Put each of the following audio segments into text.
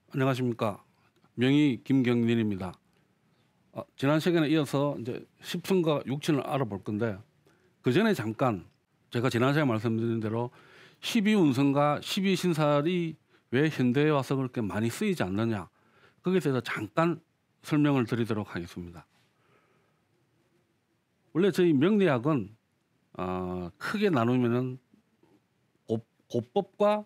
안녕하십니까. 명의 김경린입니다. 지난 시간에 이어서 이제 십선과 육친을 알아볼 건데, 그 전에 잠깐 제가 지난 시간에 말씀드린 대로 12운성과 12신살이 왜 현대에 와서 그렇게 많이 쓰이지 않느냐, 거기에 대해서 잠깐 설명을 드리도록 하겠습니다. 원래 저희 명리학은 크게 나누면은 고법과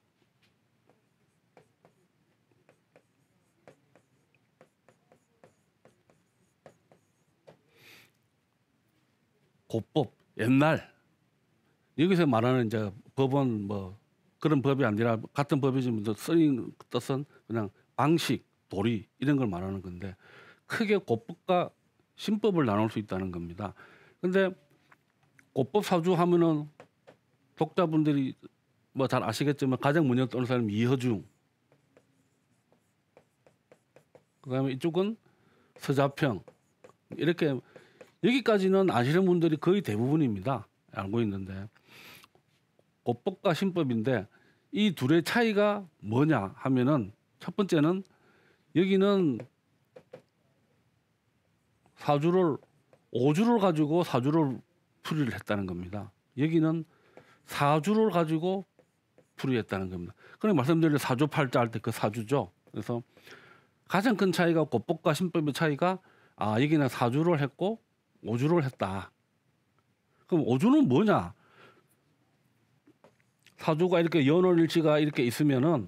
고법, 옛날, 여기서 말하는 이제 법은 뭐 그런 법이 아니라 같은 법이지만 쓰인 뜻은 그냥 방식, 도리 이런 걸 말하는 건데, 크게 고법과 신법을 나눌 수 있다는 겁니다. 근데 고법 사주 하면은 독자분들이 뭐 잘 아시겠지만 가장 먼저 떠오르는 사람이 이허중, 그다음에 이쪽은 서자평, 이렇게 여기까지는 아시는 분들이 거의 대부분입니다. 알고 있는데, 고법과 신법인데 이 둘의 차이가 뭐냐 하면은, 첫 번째는 여기는 사주를 오주를 가지고 사주를 풀이를 했다는 겁니다. 여기는 사주를 가지고 풀이했다는 겁니다. 그럼 말씀드린 사주팔자 할 때 그 사주죠. 그래서 가장 큰 차이가, 고법과 신법의 차이가, 여기는 사주를 했고 오주를 했다. 그럼 오주는 뭐냐? 사주가 이렇게 연월일치가 이렇게 있으면은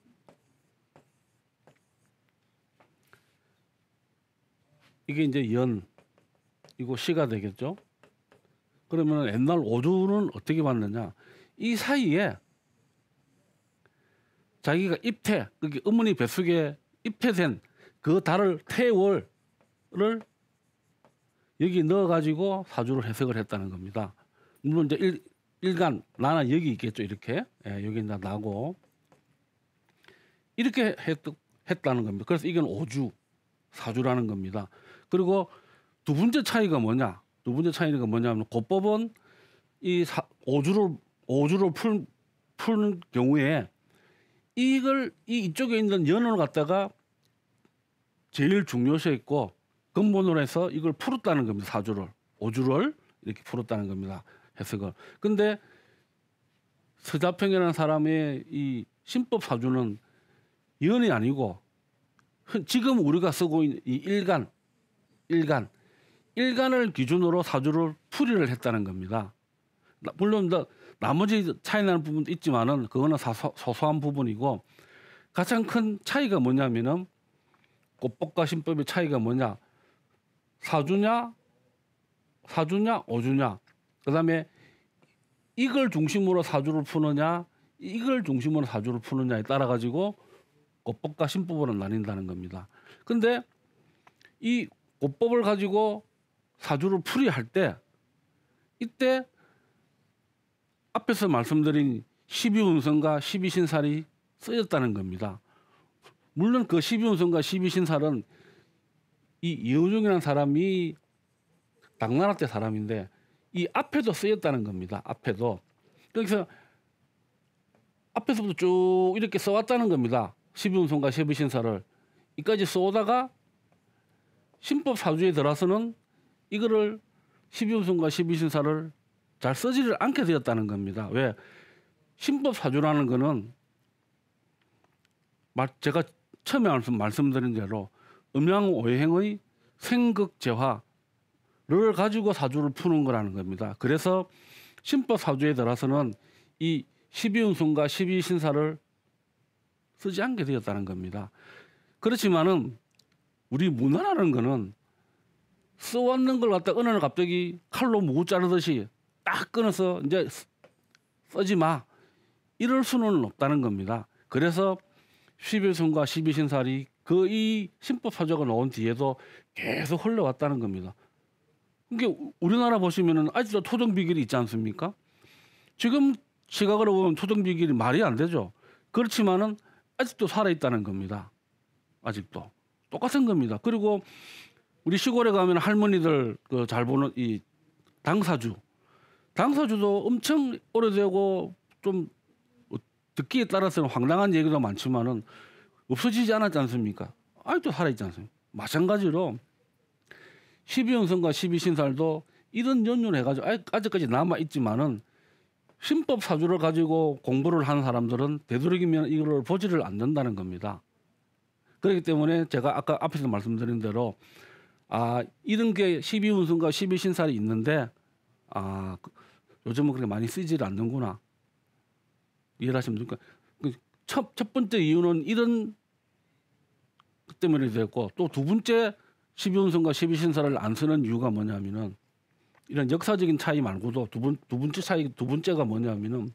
이게 이제 연, 이거 시가 되겠죠. 그러면 옛날 오주는 어떻게 봤느냐? 이 사이에 자기가 입태, 그게 어머니 뱃속에 입태된 그 달을 태월을 여기 넣어가지고 사주를 해석을 했다는 겁니다. 물론 이제 일간, 나는 여기 있겠죠. 이렇게. 여기 이제 나고. 이렇게 했다는 겁니다. 그래서 이건 오주, 사주라는 겁니다. 그리고 두 번째 차이가 뭐냐? 두 번째 차이가 뭐냐면, 고법은 이 오주를 푸는 경우에 이쪽에 있는 연을 갖다가 제일 중요시했고 근본으로 해서 이걸 풀었다는 겁니다. 사주를, 오주를 이렇게 풀었다는 겁니다. 해석을. 근데 서자평이라는 사람의 이 신법 사주는 연이 아니고, 지금 우리가 쓰고 있는 이 일간을 기준으로 사주를 풀이를 했다는 겁니다. 물론 나머지 차이 나는 부분도 있지만은 그거는 소소한 부분이고, 가장 큰 차이가 뭐냐면은, 고법과 신법의 차이가 뭐냐? 사주냐 오주냐, 그다음에 이걸 중심으로 사주를 푸느냐, 이걸 중심으로 사주를 푸느냐에 따라 가지고 고법과 신법으로 나뉜다는 겁니다. 근데 이 고법을 가지고 사주를 풀이할 때, 이때 앞에서 말씀드린 12운성과 12신살이 쓰였다는 겁니다. 물론 그 12운성과 12신살은 이 이호중이라는 사람이 당나라 때 사람인데, 이 앞에도 쓰였다는 겁니다. 앞에도. 그래서 앞에서부터 쭉 이렇게 써왔다는 겁니다. 12운성과 12신살을. 이까지 써오다가 신법 사주에 들어서는 이거를 12운성과 12신살을 잘 쓰지를 않게 되었다는 겁니다. 왜? 신법 사주라는 거는 제가 처음에 말씀드린 대로 음양오행의 생극재화를 가지고 사주를 푸는 거라는 겁니다. 그래서 신법 사주에 들어서는 이 12운성과 12신살을 쓰지 않게 되었다는 겁니다. 그렇지만은 우리 문화라는 거는 써왔는 걸 갖다 어느 날 갑자기 칼로 무 자르듯이 딱 끊어서 이제 쓰지 마, 이럴 수는 없다는 겁니다. 그래서 12운성과 12신살이 이 신법 사주가 나온 뒤에도 계속 흘러왔다는 겁니다. 그러니까 우리나라 보시면은 아직도 토정비결이 있지 않습니까? 지금 시각으로 보면 토정비결이 말이 안 되죠. 그렇지만은 아직도 살아있다는 겁니다. 아직도 똑같은 겁니다. 그리고 우리 시골에 가면 할머니들 잘 보는 이 당사주도 엄청 오래되고 좀 듣기에 따라서는 황당한 얘기도 많지만은 없어지지 않았지 않습니까? 아직도 살아있지 않습니까? 마찬가지로 12운성과 12신살도 이런 연유를 해가지고 아직까지 남아있지만은 신법 사주를 가지고 공부를 하는 사람들은 되도록이면 이걸 보지를 않는다는 겁니다. 그렇기 때문에 제가 아까 앞에서 말씀드린 대로 이런 게 12운성과 12신살이 있는데 요즘은 그렇게 많이 쓰지를 않는구나. 이해를 하시면 됩니까? 첫 번째 이유는 이런 것 때문에 됐고, 또 두 번째 12운성과 12신살을 안 쓰는 이유가 뭐냐면은 이런 역사적인 차이 말고도 두 번째가 뭐냐면은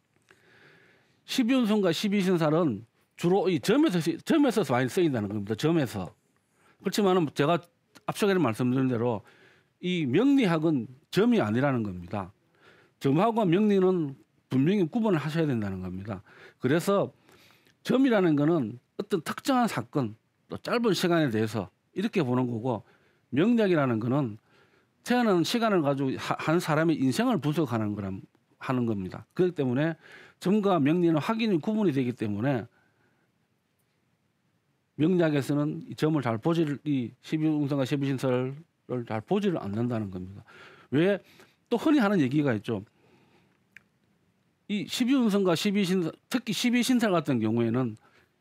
12운성과 12신살은 주로 이 점에서 많이 쓰인다는 겁니다. 점에서. 그렇지만은 제가 앞서에 말씀드린 대로 이 명리학은 점이 아니라는 겁니다. 점하고 명리는 분명히 구분을 하셔야 된다는 겁니다. 그래서 점이라는 거는 어떤 특정한 사건, 또 짧은 시간에 대해서 이렇게 보는 거고, 명리학이라는 거는 태어나는 시간을 가지고 한 사람의 인생을 분석하는 하는 겁니다. 그렇기 때문에 점과 명리는 확인이 구분이 되기 때문에 명리학에서는 이 점을 잘 이 12운성과 12신살을 잘 보지를 않는다는 겁니다. 왜? 또 흔히 하는 얘기가 있죠. 이 12운성과 12신살, 특히 12신살 같은 경우에는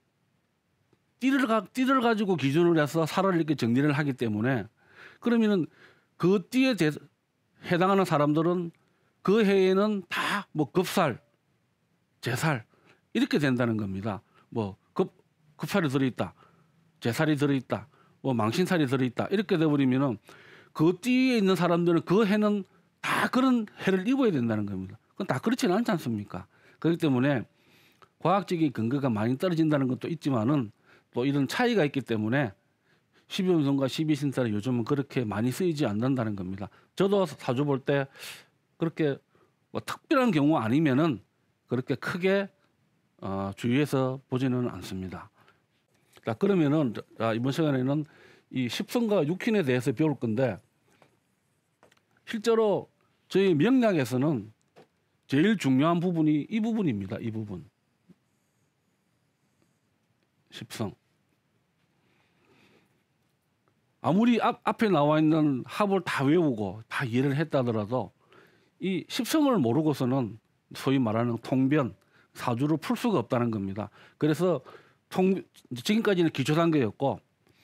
띠를 가지고 기준을 해서 살을 이렇게 정리를 하기 때문에, 그러면은 그 띠에 해당하는 사람들은 그 해에는 다 뭐 급살, 제살 이렇게 된다는 겁니다. 뭐 급살이 들어있다, 제살이 들어있다, 뭐 망신살이 들어있다 이렇게 돼버리면은 그 띠에 있는 사람들은 그 해는 다 그런 해를 입어야 된다는 겁니다. 그건 다 그렇지는 않지 않습니까? 그렇기 때문에 과학적인 근거가 많이 떨어진다는 것도 있지만은 또 이런 차이가 있기 때문에 12운성과 12신살은 요즘은 그렇게 많이 쓰이지 않는다는 겁니다. 저도 사주 볼 때 그렇게 뭐 특별한 경우 아니면은 그렇게 크게 주의해서 보지는 않습니다. 자, 그러면은 이번 시간에는 이 십성과 육신에 대해서 배울 건데, 실제로 저희 명리학에서는 제일 중요한 부분이 이 부분입니다. 이 부분. 십성. 아무리 앞에 나와 있는 합을 다 외우고 다 이해를 했다더라도 이 십성을 모르고서는 소위 말하는 통변, 사주를 풀 수가 없다는 겁니다. 그래서 지금까지는 기초 단계였고,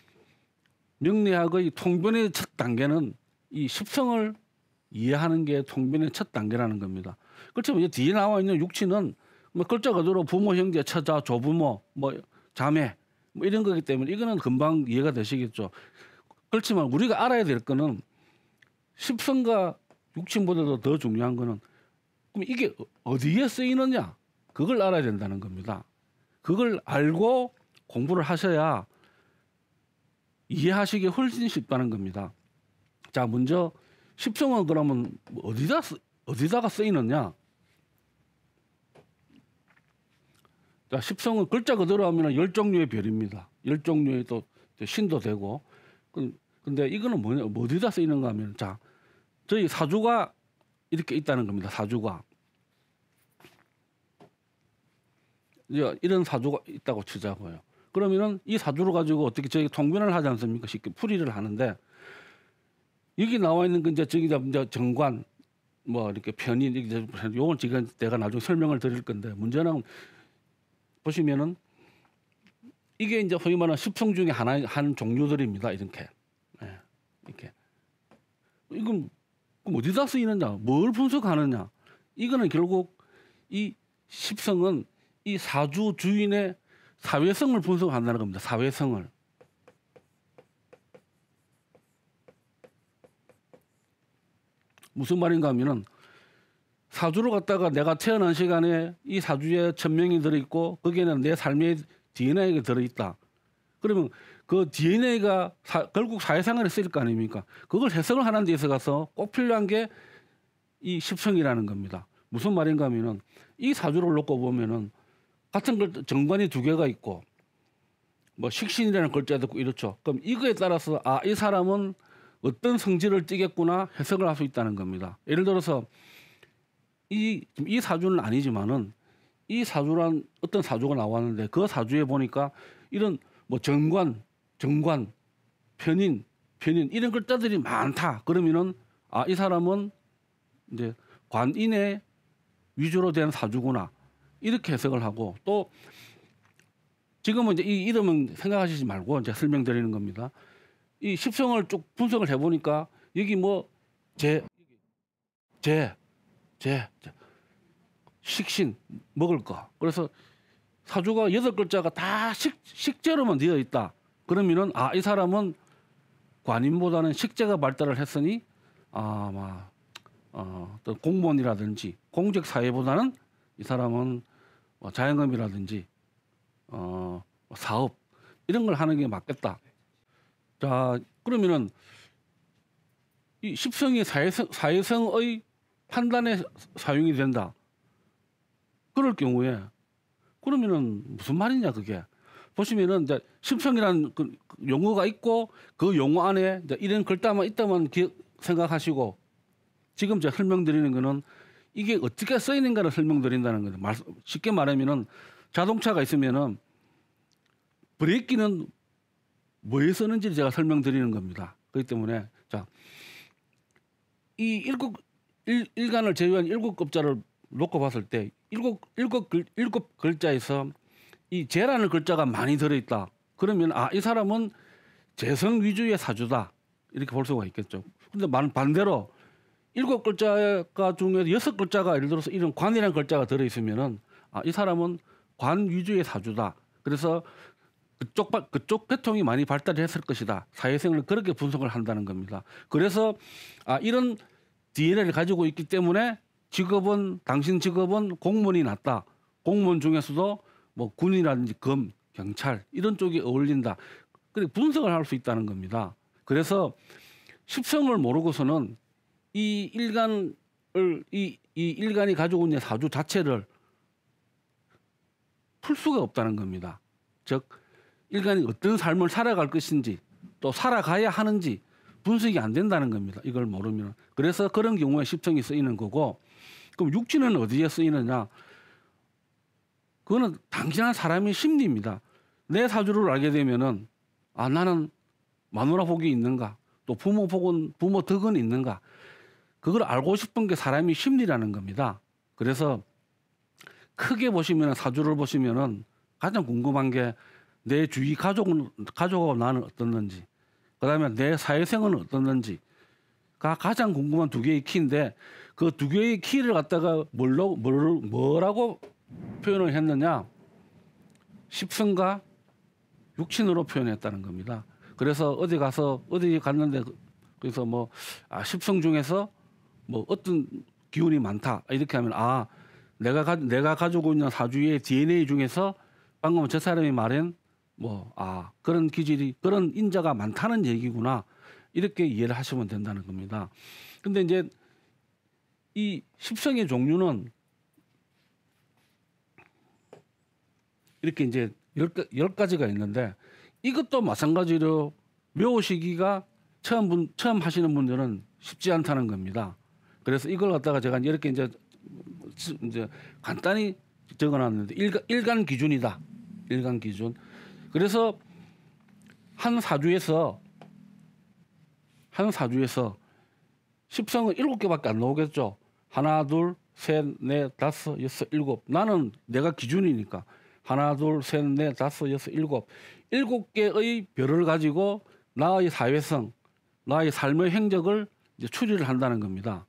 명리학의 통변의 첫 단계는 이 십성을 이해하는 게 통변의 첫 단계라는 겁니다. 그렇지만 이제 뒤에 나와 있는 육친은 뭐 글자 그대로 부모, 형제, 처자, 조부모, 뭐 자매 뭐 이런 거기 때문에 이거는 금방 이해가 되시겠죠. 그렇지만 우리가 알아야 될 거는 십성과 육친보다도 더 중요한 거는 그럼 이게 어디에 쓰이느냐, 그걸 알아야 된다는 겁니다. 그걸 알고 공부를 하셔야 이해하시기 훨씬 쉽다는 겁니다. 자, 먼저 십성은 그러면 어디다가 쓰이느냐? 자, 십성은 글자 그대로 하면 10종류의 별입니다. 10종류의 또 신도 되고. 근데 이거는 뭐냐, 어디다 쓰이는가 하면, 자, 저희 사주가 이렇게 있다는 겁니다. 사주가. 이런 사주가 있다고 치자고요. 그러면은 이 사주를 가지고 어떻게 저희 통변을 하지 않습니까? 쉽게 풀이를 하는데, 여기 나와 있는 건 이제 정관, 뭐 이렇게 편인, 요건 지금 내가 나중에 설명을 드릴 건데, 문제는 보시면은 이게 이제 소위 말하는 십성 중에 한 종류들입니다. 이렇게. 네, 이렇게. 이건 그럼 어디다 쓰이느냐? 뭘 분석하느냐? 이거는 결국 이 십성은 이 사주 주인의 사회성을 분석한다는 겁니다. 사회성을. 무슨 말인가 하면은 사주를 갖다가 내가 태어난 시간에 이 사주에 천명이 들어있고 거기에는 내 삶의 DNA가 들어있다. 그러면 그 DNA가 결국 사회생활에 쓰일 거 아닙니까? 그걸 해석을 하는 데 있어서 꼭 필요한 게 이 십성이라는 겁니다. 무슨 말인가 하면은 이 사주를 놓고 보면은 같은 정관이 두 개가 있고 뭐 식신이라는 글자도 있고 이렇죠. 그럼 이거에 따라서 이 사람은 어떤 성질을 띠겠구나 해석을 할 수 있다는 겁니다. 예를 들어서 이 사주는 아니지만은 이 사주란 어떤 사주가 나왔는데 그 사주에 보니까 이런 뭐 정관, 편인 이런 글자들이 많다. 그러면은 아, 이 사람은 이제 관인의 위주로 된 사주구나. 이렇게 해석을 하고 또 지금은 이제 이 이름은 생각하시지 말고 이제 설명드리는 겁니다. 이 십성을 쭉 분석을 해보니까 여기 뭐 제, 식신 먹을 거. 그래서 사주가 8글자가 다 식재로만 되어 있다. 그러면은 아, 이 사람은 관인보다는 식재가 발달을 했으니 아마 또 공무원이라든지 공직 사회보다는 이 사람은 뭐 자영업이라든지 사업 이런 걸 하는 게 맞겠다. 자, 그러면은 이 십성이 사회성의 판단에 사용이 된다. 그럴 경우에 그러면은 무슨 말이냐 그게. 보시면은 이제 십성이라는 그 용어가 있고 그 용어 안에 이제 이런 글자만 있다만 생각하시고 지금 제가 설명드리는 거는 이게 어떻게 쓰이는가를 설명드린다는 거죠. 쉽게 말하면은 자동차가 있으면은 브레이크는 뭐에 쓰는지 제가 설명드리는 겁니다. 그렇기 때문에 자, 이 일간을 제외한 7글자를 놓고 봤을 때 일곱 글자에서 이 재라는 글자가 많이 들어있다. 그러면 아, 이 사람은 재성 위주의 사주다. 이렇게 볼 수가 있겠죠. 근데 반대로 7글자 중에 6글자가 예를 들어서 이런 관이라는 글자가 들어있으면은 아, 이 사람은 관 위주의 사주다. 그래서 그쪽 계통이 많이 발달했을 것이다. 사회생을 그렇게 분석을 한다는 겁니다. 그래서 아, 이런 DNA를 가지고 있기 때문에 당신 직업은 공무원이 낫다. 공무원 중에서도 뭐 군이라든지 검, 경찰 이런 쪽이 어울린다. 그렇게 분석을 할 수 있다는 겁니다. 그래서 십성을 모르고서는 이 일간이 가지고 있는 사주 자체를 풀 수가 없다는 겁니다. 즉 일간이 어떤 삶을 살아갈 것인지 또 살아가야 하는지 분석이 안 된다는 겁니다. 이걸 모르면. 그래서 그런 경우에 십성이 쓰이는 거고, 그럼 육지는 어디에 쓰이느냐? 그거는 당신한 사람의 심리입니다. 내 사주를 알게 되면은 아, 나는 마누라 복이 있는가? 또 부모 덕은 있는가? 그걸 알고 싶은 게 사람의 심리라는 겁니다. 그래서 크게 보시면 사주를 보시면은 가장 궁금한 게 내 주위 가족하고 나는 어떻는지, 그다음에 내 사회생은 어떻는지가 가장 궁금한 2개의 키인데 그 2개의 키를 갖다가 뭐라고 표현을 했느냐? 십성과 육신으로 표현했다는 겁니다. 그래서 어디 갔는데 그래서 뭐 십성 중에서 뭐 어떤 기운이 많다 이렇게 하면 아, 내가 가지고 있는 사주의 DNA 중에서 방금 저 사람이 말한 그런 기질이 그런 인자가 많다는 얘기구나 이렇게 이해를 하시면 된다는 겁니다. 근데 이제 이 십성의 종류는 이렇게 이제 10가지가 있는데 이것도 마찬가지로 묘시기가 처음 하시는 분들은 쉽지 않다는 겁니다. 그래서 이걸 갖다가 제가 이렇게 이제 간단히 적어놨는데 일간 기준이다. 일간 기준. 그래서 한 사주에서 십성은 7개밖에 안 나오겠죠. 하나, 둘, 셋, 넷, 다섯, 여섯, 일곱. 나는 내가 기준이니까 하나, 둘, 셋, 넷, 다섯, 여섯, 일곱. 7개의 별을 가지고 나의 사회성, 나의 삶의 행적을 이제 추리를 한다는 겁니다.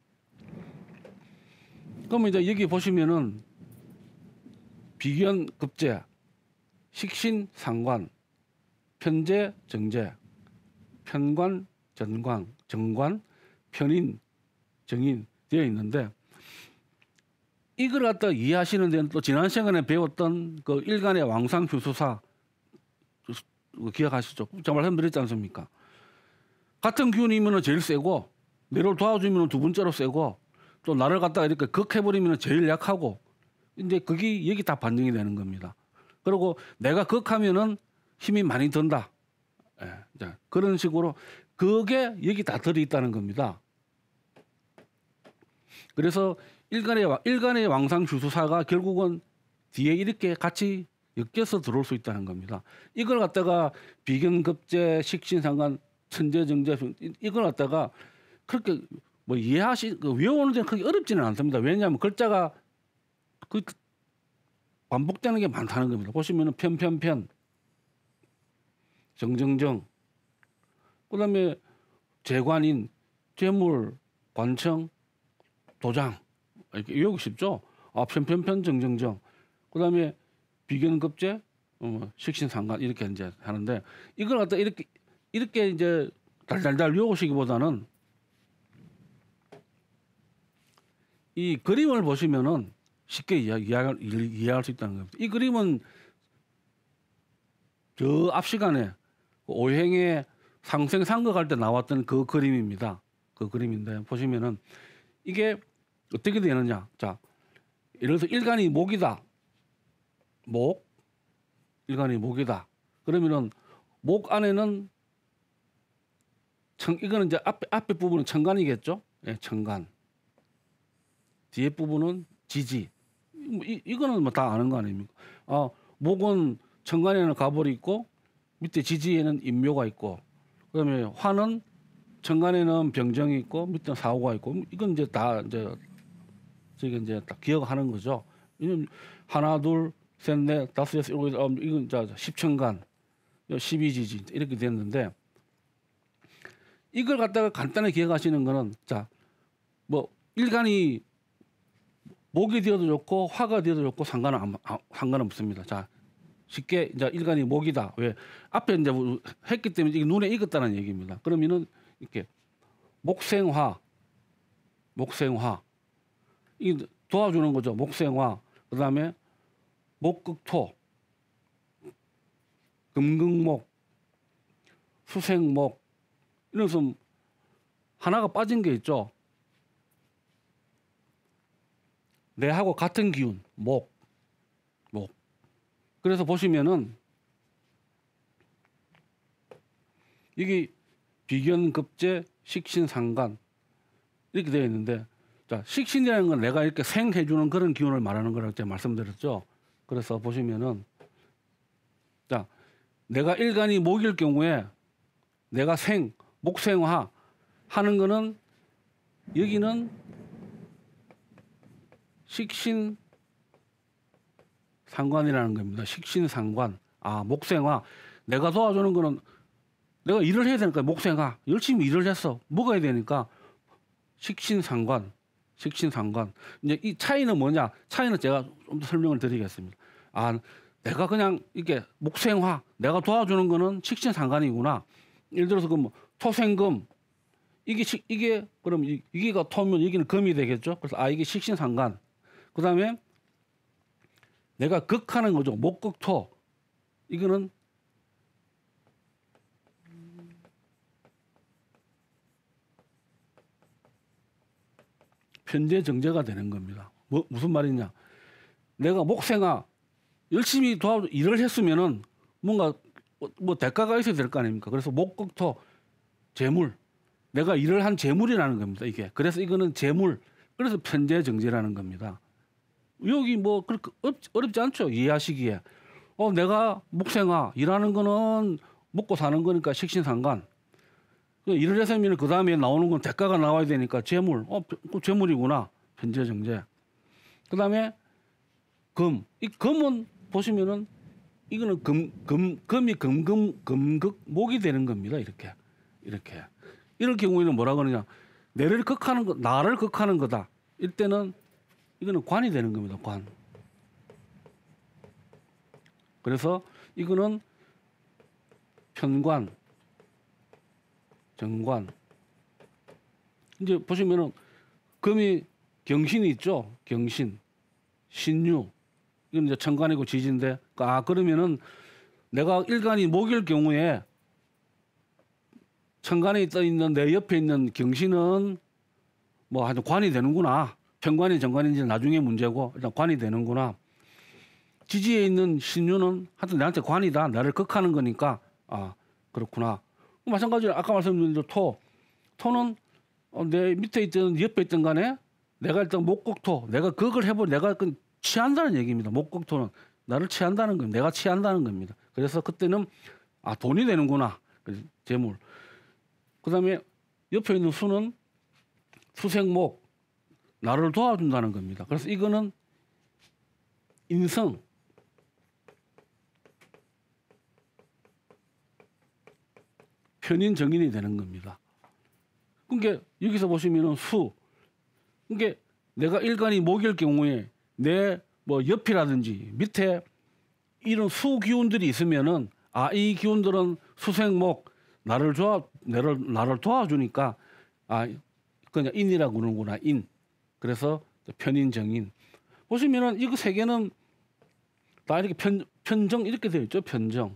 그러면 이제 여기 보시면은 비견, 급제, 식신, 상관, 편재, 정재, 편관, 전관, 정관, 편인, 정인 되어 있는데 이걸 갖다 이해하시는 데는 또 지난 시간에 배웠던 그 일간의 왕상 휴수사 기억하시죠? 제가 말씀드렸지 않습니까? 같은 기운이면 제일 세고 내를 도와주면 2번째로 세고 또 나를 갖다가 이렇게 극해버리면 제일 약하고 이제 그게 여기 다 반영이 되는 겁니다. 그리고 내가 극하면은 힘이 많이 든다. 예, 그런 식으로 그게 여기 다 들어있다는 겁니다. 그래서 일간의 왕상 주수사가 결국은 뒤에 이렇게 같이 엮여서 들어올 수 있다는 겁니다. 이걸 갖다가 비견급제, 식신상관, 천재정제 이걸 갖다가 그렇게 뭐 외우는 데는 크게 어렵지는 않습니다. 왜냐하면 글자가 그 반복되는 게 많다는 겁니다. 보시면은 편편편, 정정정, 그다음에 재관인, 재물, 관청, 도장 이렇게 외우기 쉽죠. 편편편, 정정정, 그다음에 비견급제, 식신상관 이렇게 이제 하는데 이걸 갖다 이렇게 이제 달달달 외우시기보다는 이 그림을 보시면은 쉽게 이해할 수 있다는 겁니다. 이 그림은 저 앞 시간에 오행의 상생상극할 때 나왔던 그 그림입니다. 그 그림인데 보시면은 이게 어떻게 되느냐? 자, 예를 들어서 일간이 목이다. 일간이 목이다. 그러면은 목 안에는 이거는 이제 앞에 부분은 천간이겠죠? 예, 천간. 뒤에 부분은 지지. 이거는 뭐 다 아는 거 아닙니까? 목은 천간에는 가볼이 있고 밑에 지지에는 인묘가 있고 그다음에 화는 천간에는 병정이 있고 밑에 사오가 있고 이건 이제 다 이제 저게 이제 딱 기억하는 거죠. 이건 하나, 둘, 셋, 넷, 다섯, 여섯, 일곱, 이건 이제 10천간, 12지지 이렇게 됐는데 이걸 갖다가 간단히 기억하시는 거는 자, 뭐 일간이 목이 되어도 좋고 화가 되어도 좋고 상관은 없습니다. 자, 쉽게 이제 일간이 목이다. 왜 앞에 이제 했기 때문에 이게 눈에 익었다는 얘기입니다. 그러면은 이렇게 목생화 이 도와주는 거죠. 목생화. 그다음에 목극토, 금극목, 수생목 이래서 하나가 빠진 게 있죠. 뇌하고 같은 기운, 목. 그래서 보시면은 이게 비견급제, 식신상관 이렇게 되어 있는데 자, 식신이라는 건 내가 이렇게 생해주는 그런 기운을 말하는 거라고 제가 말씀드렸죠. 그래서 보시면은 자, 내가 일간이 목일 경우에 내가 목생화 하는 거는 여기는 식신상관이라는 겁니다. 식신상관. 목생화. 내가 도와주는 거는 내가 일을 해야 되니까 목생화. 열심히 일을 했어. 먹어야 되니까 식신상관. 이제 이 차이는 뭐냐? 차이는 제가 좀 더 설명을 드리겠습니다. 내가 그냥 이렇게 목생화. 내가 도와주는 거는 식신상관이구나. 예를 들어서 뭐 토생금. 이게 그럼 이게가 토면 여기는 금이 되겠죠. 그래서 이게 식신상관. 그다음에 내가 극하는 거죠. 목극토. 이거는 편재정제가 되는 겁니다. 무슨 말이냐? 내가 목생화 열심히 일을 했으면은 뭔가 뭐 대가가 있어야 될 거 아닙니까? 그래서 목극토 재물. 내가 일을 한 재물이라는 겁니다. 이게. 그래서 이거는 재물. 그래서 편재정제라는 겁니다. 여기 뭐 그렇게 어렵지 않죠. 이해하시기에. 내가 목생화 일하는 거는 먹고 사는 거니까 식신상관. 일을 했으면 그 다음에 나오는 건 대가가 나와야 되니까 재물. 그 재물이구나. 편재정제. 그 다음에 금. 이 금은 보시면은 이거는 금이 금극목이 되는 겁니다. 이렇게. 이럴 경우에는 뭐라 그러냐. 나를 극하는 거다. 이때는 이거는 관이 되는 겁니다. 관. 그래서 이거는 편관, 정관. 이제 보시면은 금이 경신이 있죠. 경신, 신유. 이건 이제 천간이고 지지인데, 그러면은 내가 일간이 목일 경우에 천간에 떠 있는 내 옆에 있는 경신은 뭐 아주 관이 되는구나. 편관이 정관인지 나중에 문제고 일단 관이 되는구나. 지지에 있는 신유는 하여튼 내한테 관이다. 나를 극하는 거니까 그렇구나. 마찬가지로 아까 말씀드린 토는 내 밑에 있든 옆에 있든 간에 내가 일단 목격토, 내가 그걸 해보, 내가 그 취한다는 얘기입니다. 목격토는 나를 취한다는 겁니다. 내가 취한다는 겁니다. 그래서 그때는 아 돈이 되는구나. 재물. 그다음에 옆에 있는 수는 수생목, 나를 도와준다는 겁니다. 그래서 이거는 인성, 편인 정인이 되는 겁니다. 그러니까 여기서 보시면은 수, 그러니까 내가 일간이 목일 경우에 내 뭐 옆이라든지 밑에 이런 수 기운들이 있으면은 아 이 기운들은 수생목 나를 도와주니까 아 그냥 인이라고 그러는구나 인. 그래서 편인 정인. 보시면은 이거 세 개는 다 이렇게 편정 이렇게 되어 있죠. 편정.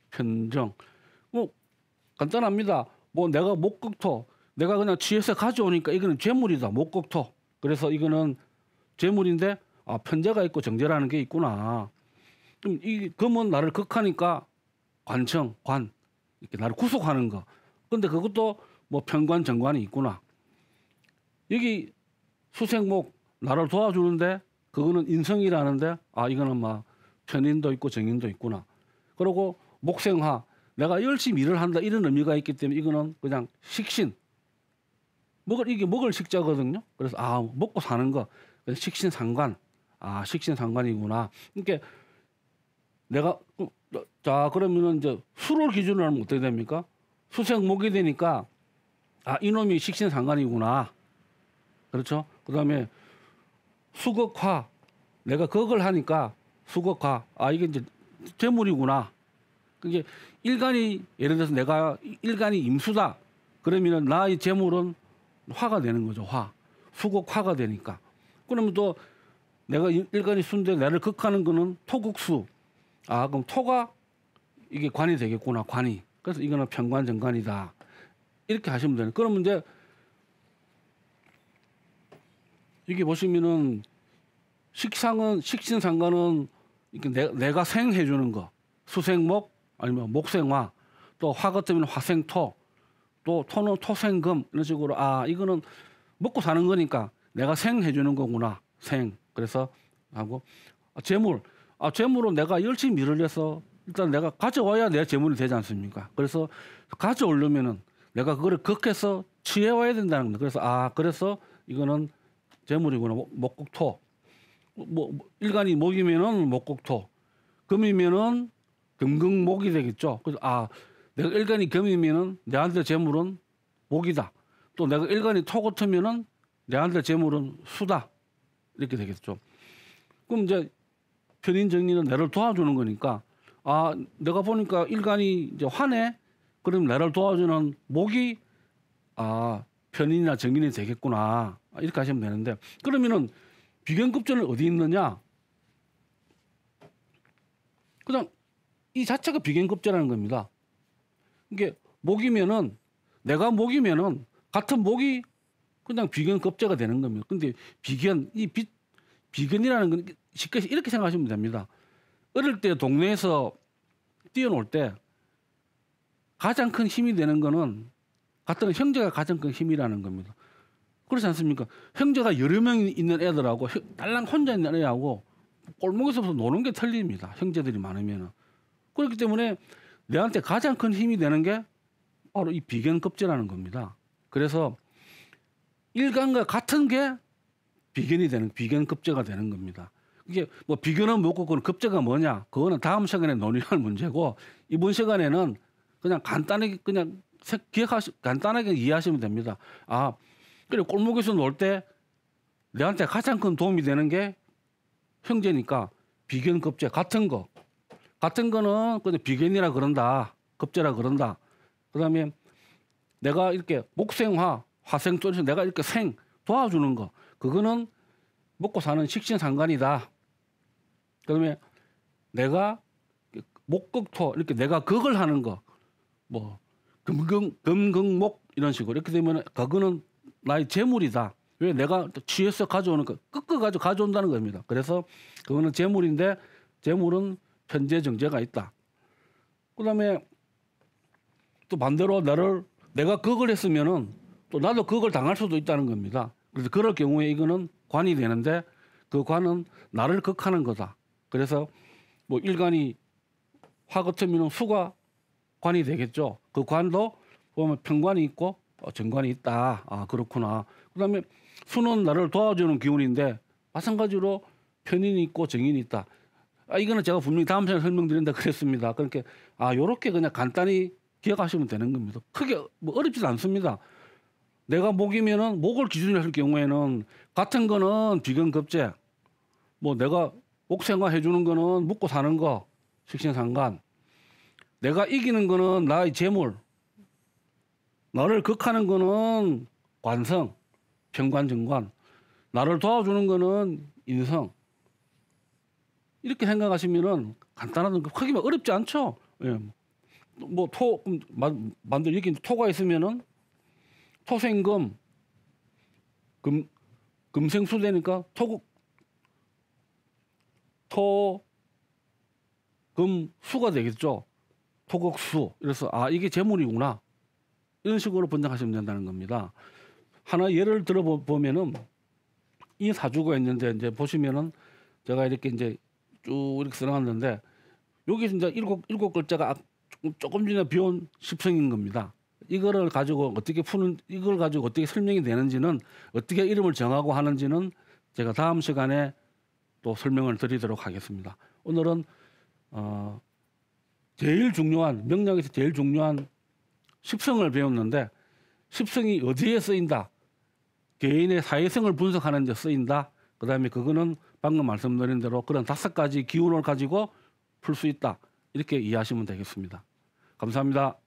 뭐 간단합니다. 뭐 내가 목격토, 내가 그냥 취해서 가져오니까 이거는 재물이다. 목격토. 그래서 이거는 재물인데 아 편재가 있고 정재라는 게 있구나. 그럼 이 금은 나를 극하니까 관청, 관 이렇게 나를 구속하는 거. 근데 그것도 뭐 편관, 정관이 있구나. 여기 수생목 나를 도와주는데 그거는 인성이라는데 아 이거는 막 편인도 있고 정인도 있구나. 그리고 목생화 내가 열심히 일을 한다 이런 의미가 있기 때문에 이거는 그냥 식신 이게 먹을 식자거든요. 그래서 아 먹고 사는 거 식신상관 아 식신상관이구나. 그러니까 내가 자 그러면은 이제 수를 기준으로 하면 어떻게 됩니까? 수생목이 되니까 아 이놈이 식신상관이구나. 그렇죠? 그다음에 수극화 내가 그걸 하니까 수극화 아 이게 이제 재물이구나. 그게 일간이 예를 들어서 내가 일간이 임수다. 그러면은 나의 재물은 화가 되는 거죠. 화. 수극화가 되니까. 그러면 또 내가 일간이 수인데 나를 극하는 거는 토극수. 아 그럼 토가 이게 관이 되겠구나. 관이. 그래서 이거는 편관정관이다. 이렇게 하시면 되는. 그러면 이제 이게 보시면은 식신상관은 이렇게 내가 생해 주는 거. 수생목 아니면 목생화. 또 화 같으면 화생토. 또 토는 토생금 이런 식으로 아 이거는 먹고 사는 거니까 내가 생해 주는 거구나. 생. 그래서 하고 재물은 내가 열심히 일을 해서 일단 내가 가져와야 내 재물이 되지 않습니까? 그래서 가져오려면은 내가 그거를 극해서 취해와야 된다는 겁니다. 그래서 그래서 이거는 재물이구나. 목국토. 뭐 일간이 목이면은 목국토. 금이면은 금극목이 되겠죠. 그래서 내가 일간이 금이면은 내한테 재물은 목이다. 또 내가 일간이 토 같으면은 내한테 재물은 수다. 이렇게 되겠죠. 그럼 이제 편인 정리는 나를 도와주는 거니까 내가 보니까 일간이 이제 화내. 그럼 나를 도와주는 목이 편인이나 정인이 되겠구나. 이렇게 하시면 되는데 그러면은 비견급제는 어디 있느냐? 그냥 이 자체가 비견급제라는 겁니다. 이게 목이면은 내가 목이면은 같은 목이 그냥 비견급제가 되는 겁니다. 근데 비견이라는 건 쉽게 이렇게 생각하시면 됩니다. 어릴 때 동네에서 뛰어놀 때 가장 큰 힘이 되는 거는 같은 형제가 가장 큰 힘이라는 겁니다. 그렇지 않습니까? 형제가 여러 명 있는 애들하고 딸랑 혼자 있는 애하고 골목에서 노는 게 틀립니다. 형제들이 많으면은. 그렇기 때문에 내한테 가장 큰 힘이 되는 게 바로 이 비견급제라는 겁니다. 그래서 일간과 같은 게 비견급제가 되는 겁니다. 이게 뭐 비견은 뭐고 그건 급제가 뭐냐? 그거는 다음 시간에 논의할 문제고 이번 시간에는 그냥 간단하게 간단하게 이해하시면 됩니다. 그래 골목에서 놀 때 내한테 가장 큰 도움이 되는 게 형제니까 비견급제 같은 거는 그냥 비견이라 그런다. 급제라 그런다. 그다음에 내가 이렇게 목생화, 화생토에서 내가 이렇게 도와주는 거. 그거는 먹고 사는 식신상관이다. 그다음에 내가 목극토 이렇게 내가 극을 하는 거. 뭐 금극목 이런 식으로 이렇게 되면 그거는 나의 재물이다. 왜 내가 취해서 가져오는 거 끄끄 가져온다는 겁니다. 그래서 그거는 재물인데 재물은 편재 정재가 있다. 그다음에 또 반대로 내가 극을 했으면은 또 나도 극을 당할 수도 있다는 겁니다. 그래서 그럴 경우에 이거는 관이 되는데 그 관은 나를 극하는 거다. 그래서 뭐 일간이 화 같으면 수가 관이 되겠죠. 그 관도 보면 편관이 있고 정관이 있다. 아 그렇구나. 그다음에 수는 나를 도와주는 기운인데 마찬가지로 편인이 있고 정인이 있다. 아 이거는 제가 분명히 다음 시간에 설명드린다 그랬습니다. 그러니까 아 요렇게 그냥 간단히 기억하시면 되는 겁니다. 크게 뭐 어렵지 않습니다. 내가 목이면은 목을 기준으로 할 경우에는 같은 거는 비근급제, 뭐 내가 옥생화 해주는 거는 묵고 사는 거 식신상관, 내가 이기는 거는 나의 재물, 나를 극하는 거는 관성, 편관정관, 나를 도와주는 거는 인성. 이렇게 생각하시면은 간단한 거 크게 어렵지 않죠. 예. 뭐토 만들 여기 토가 있으면은 토생금 금생수 되니까 토금수가 되겠죠. 토극수. 그래서 아 이게 재물이구나. 이런 식으로 번역하시면 된다는 겁니다. 하나 예를 들어 보면은 이 사주가 있는데 이제 보시면은 제가 이렇게 이제 쭉 이렇게 써놨는데 여기 이제 일곱 글자가 조금 전에 비온 십성인 겁니다. 이걸 가지고 어떻게 설명이 되는지는 어떻게 이름을 정하고 하는지는 제가 다음 시간에 또 설명을 드리도록 하겠습니다. 오늘은 제일 중요한 명리학에서 제일 중요한 십성을 배웠는데 십성이 어디에 쓰인다? 개인의 사회성을 분석하는 데 쓰인다. 그다음에 그거는 방금 말씀드린 대로 그런 5가지 기운을 가지고 풀 수 있다. 이렇게 이해하시면 되겠습니다. 감사합니다.